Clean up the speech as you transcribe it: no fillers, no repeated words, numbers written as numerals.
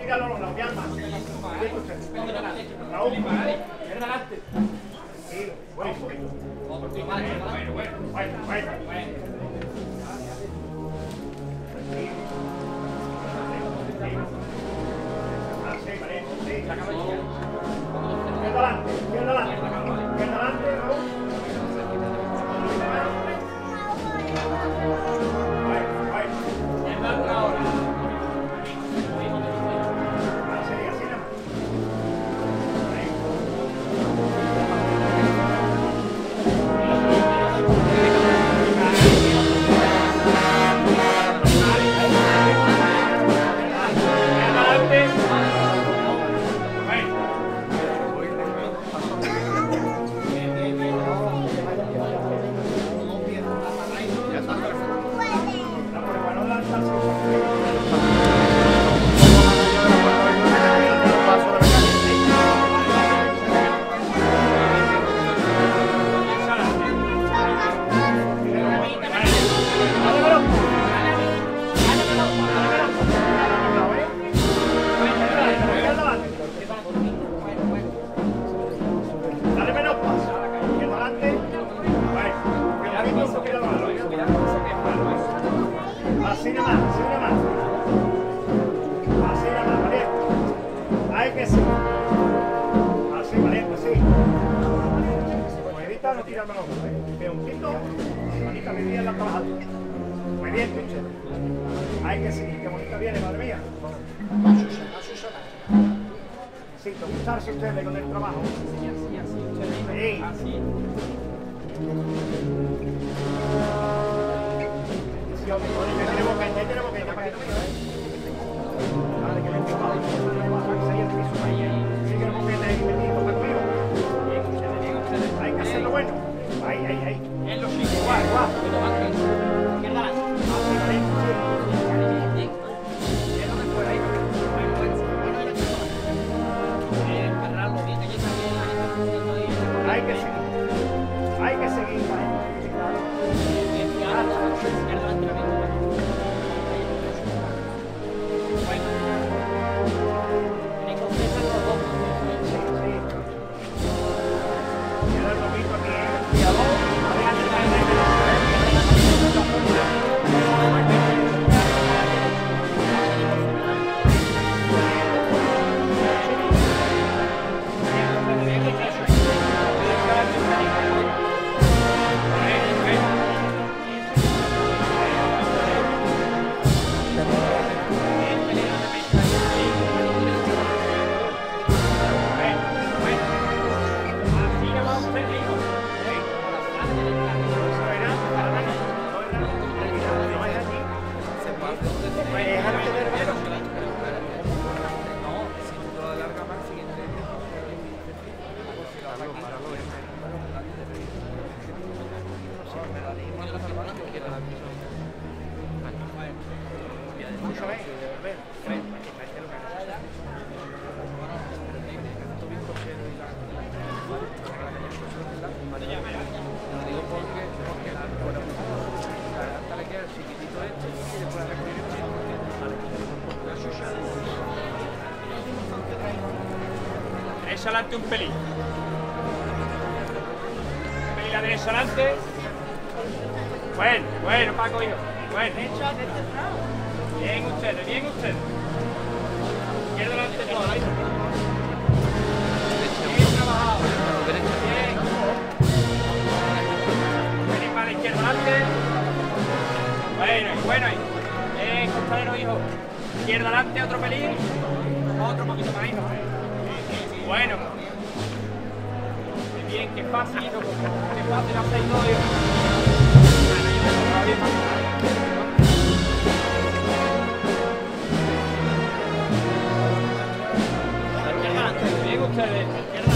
tíralo a los lados, ya más. Raúl, adelante. Sí, bueno, un poquito. Bueno. Así, vale, sí. Izquierda adelante, Raúl. Así nada más. Así nada más, valiente. Hay que sí. Así, valiente, sí. Evita no tirar mano. Que un poquito, manita metida en la trabajada. Muy bien, pinche. Hay que seguir, qué bonita viene, madre mía. Sí, gustarse ustedes con el trabajo. Sí. Así. Ya tenemos que ir para que no me vale, que le sigue el boquete ahí metido, tranquilo. Hay que hacerlo bueno. Ahí. En los sitios. Guau. Izquierda adelante. Es donde fuera ahí. Agarrarlo bien, hay que seguir. Derecha adelante un pelín. La derecha adelante. Bueno, Paco, hijo. Bueno. Bien ustedes. Izquierda adelante todo, ¿veis? Bien trabajado. Bien. Venid para la izquierda adelante. Bueno ahí. Bien, compañero, hijo. Izquierda adelante, otro pelín. Otro poquito más, hijo. Bueno. Bien, qué fácil, hijo. Qué fácil hacer todo, hijo. Bien ustedes.